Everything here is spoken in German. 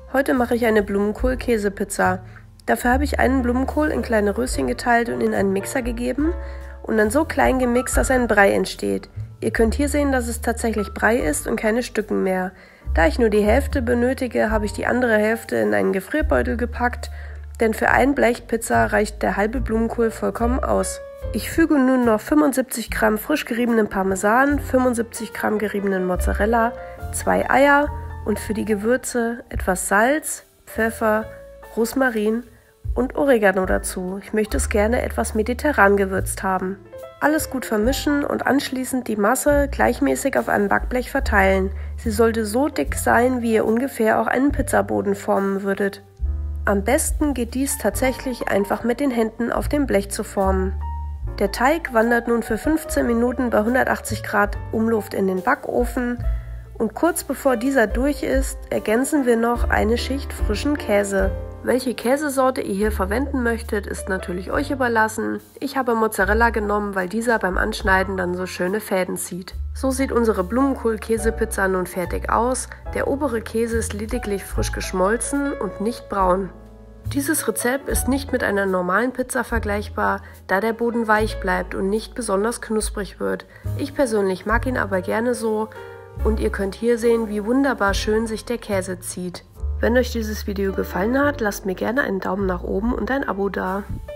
Heute mache ich eine Blumenkohl-Käsepizza. Dafür habe ich einen Blumenkohl in kleine Röschen geteilt und in einen Mixer gegeben und dann so klein gemixt, dass ein Brei entsteht. Ihr könnt hier sehen, dass es tatsächlich Brei ist und keine Stücken mehr. Da ich nur die Hälfte benötige, habe ich die andere Hälfte in einen Gefrierbeutel gepackt, denn für ein Blech Pizza reicht der halbe Blumenkohl vollkommen aus. Ich füge nun noch 75 Gramm frisch geriebenen Parmesan, 75 Gramm geriebenen Mozzarella, 2 Eier und für die Gewürze etwas Salz, Pfeffer, Rosmarin und Oregano dazu. Ich möchte es gerne etwas mediterran gewürzt haben. Alles gut vermischen und anschließend die Masse gleichmäßig auf einem Backblech verteilen. Sie sollte so dick sein, wie ihr ungefähr auch einen Pizzaboden formen würdet. Am besten geht dies tatsächlich einfach mit den Händen auf dem Blech zu formen. Der Teig wandert nun für 15 Minuten bei 180 Grad Umluft in den Backofen und kurz bevor dieser durch ist, ergänzen wir noch eine Schicht frischen Käse. Welche Käsesorte ihr hier verwenden möchtet, ist natürlich euch überlassen. Ich habe Mozzarella genommen, weil dieser beim Anschneiden dann so schöne Fäden zieht. So sieht unsere Blumenkohl-Käsepizza nun fertig aus. Der obere Käse ist lediglich frisch geschmolzen und nicht braun. Dieses Rezept ist nicht mit einer normalen Pizza vergleichbar, da der Boden weich bleibt und nicht besonders knusprig wird. Ich persönlich mag ihn aber gerne so und ihr könnt hier sehen, wie wunderbar schön sich der Käse zieht. Wenn euch dieses Video gefallen hat, lasst mir gerne einen Daumen nach oben und ein Abo da.